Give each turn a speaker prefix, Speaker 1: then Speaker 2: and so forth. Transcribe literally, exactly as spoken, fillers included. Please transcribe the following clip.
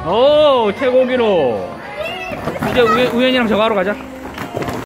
Speaker 1: 오, 최고 기록. 이제 우연, 우연이랑 저거 하러 가자.